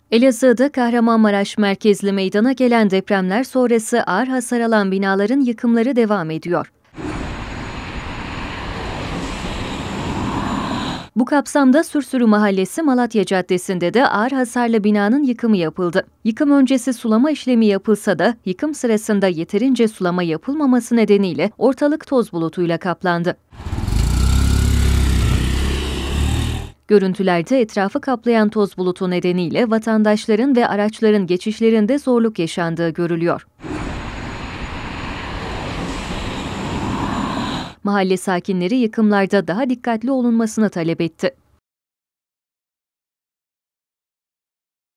Elazığ'da Kahramanmaraş merkezli meydana gelen depremler sonrası ağır hasar alan binaların yıkımları devam ediyor. Bu kapsamda Sürsürü Mahallesi Malatya Caddesi'nde de ağır hasarlı binanın yıkımı yapıldı. Yıkım öncesi sulama işlemi yapılsa da yıkım sırasında yeterince sulama yapılmaması nedeniyle ortalık toz bulutuyla kaplandı. Görüntülerde etrafı kaplayan toz bulutu nedeniyle vatandaşların ve araçların geçişlerinde zorluk yaşandığı görülüyor. Mahalle sakinleri yıkımlarda daha dikkatli olunmasını talep etti.